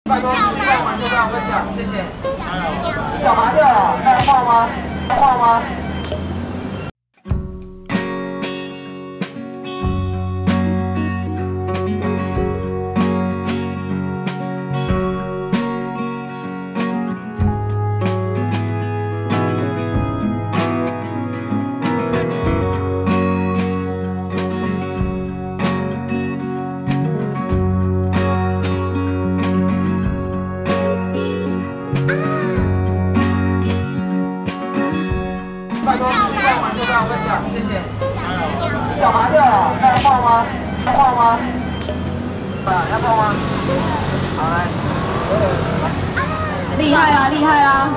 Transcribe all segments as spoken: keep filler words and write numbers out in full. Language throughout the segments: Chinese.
拜托，吃饭完就这样分享，谢谢。小麻掉了，要画吗？要画吗？ 拜托，吃饭完就这样分享，谢谢。小麻掉了，要画吗？要画吗？啊，要画吗？好来。 厉害啊，厉害啊！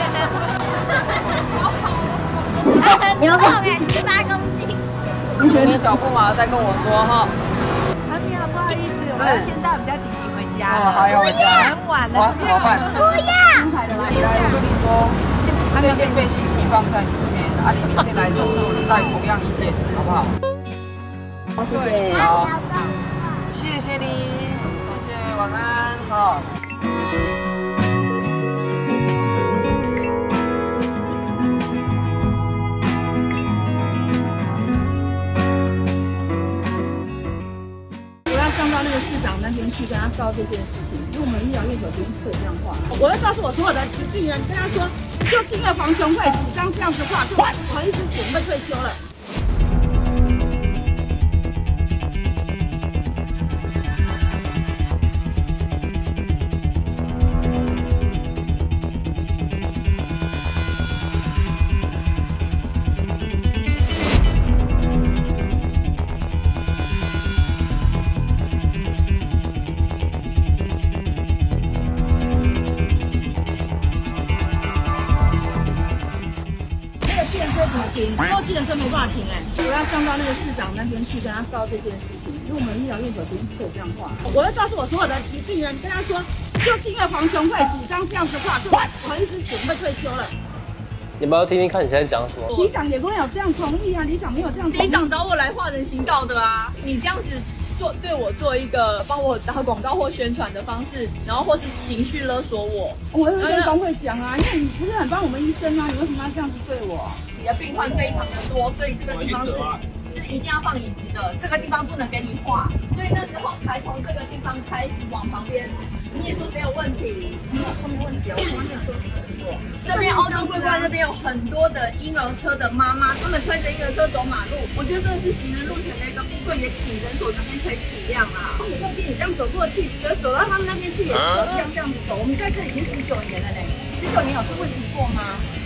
你要放哎，十八公斤。 你觉得你脚不麻再跟我说哈。 啊，你好，不好意思，我要先带我们家弟弟回家了。 还有回家。 很晚了， 哇，怎么办？ 不要。 来，我跟你说，这件背心寄放在里面，啊，你明天来走路，你带同样一件，好不好？ 好，谢谢。 好，谢谢你，谢谢，晚安，好。 上到那个市长那边去跟他告这件事情，因为我们医疗院所不用退这样话。我会告诉我所有的病人，跟他说，就是因为黄雄会主张这样子的话，所以黄医师准备退休了。 停，坐计程车没办法停哎、欸，我要上到那个市长那边去跟他告这件事情，因为我们医疗院所不用退这样话。我会告诉我所有的病人，跟他说，就是因为黄雄会主张这样子的话，所以黄医师准备退休了。 你们要听听看你现在讲什么？ 里长也没有这样同意啊，里长没有这样同意。 里长找我来画人行道的啊，你这样子。 做对我做一个帮我打广告或宣传的方式，然后或是情绪勒索我， 我会跟工会讲啊，因为你不是很帮我们医生吗？你为什么要这样子对我？ 你的病患非常的多，所以这个地方是是一定要放椅子的，这个地方不能给你画，所以那时候才从这个地方开始往旁边。你也说没有问题，没有说没问题，我从来没有说什么过。这边欧洲桂冠那边有很多的婴儿车的妈妈，他们推着婴儿车走马路，我觉得这是行人路权的一个部分，也请人所这边可以体谅啊。 你这边你这样走过去，走到他们那边去也是这样这样子走，我们在这里已经十九年了呢，十九年有这问题过吗？